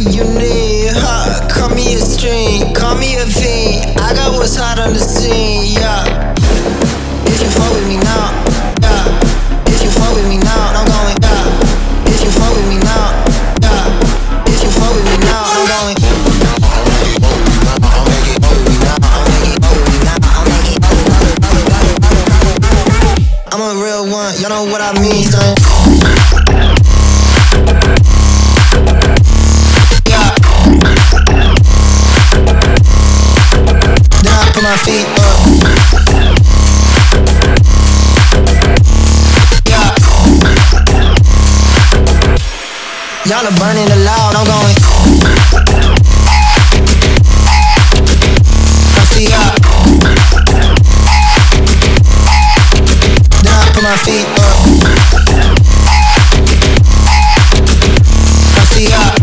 you need, huh? Call me a string, call me a fiend. I got what's hot on the scene, yeah. If you fuck with me now, yeah. If you fuck with me now, I'm going, yeah. If you fuck with me now, yeah. If you fuck with me now, I'm going. I'm a real one, y'all know what I mean, son. Yeah. Then I put my feet up. Yeah. Y'all are burning it loud, I'm going. I see ya. Then I put my feet up. I see ya.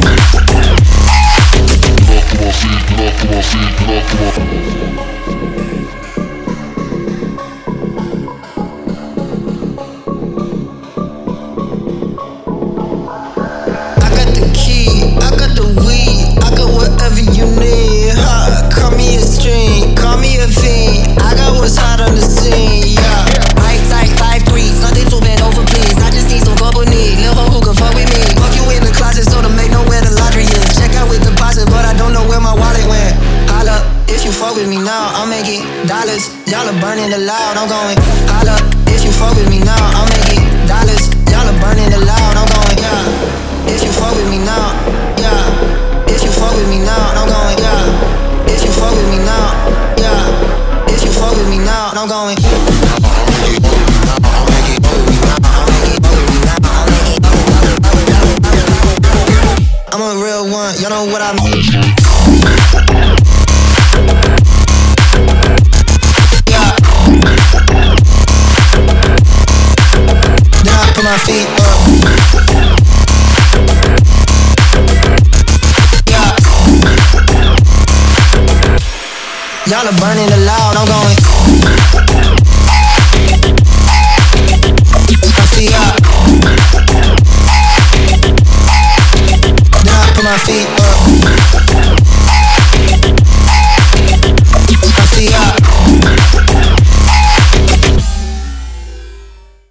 I got the key, I got the weed, I got whatever you need, huh? Call me a string, call me a fiend. I got what's hot on the scene, yeah. Right tight, 5'3", something to bend over, please. I just need some company, little hoe who can fuck with me. Fuck you in the closet, so to make know where the laundry is. Check out with deposit, but I don't know where my wallet went. Holla, if you fuck with me now, I'm making dollars. Y'all are burning it loud, I'm going. Holla, if you fuck with me now, I'm making dollars. Y'all are burning it loud, I'm going. Yeah. If you fuck with me now, yeah. If you fuck with me now, I'm going. Yeah. If you fuck with me now, yeah. If you fuck with me now, I'm going. I'm a real one, y'all know what I mean. Yeah. Then I put my feet up. Yeah. Y'all are burning it loud, I'm going. I see ya. Then I put my feet up.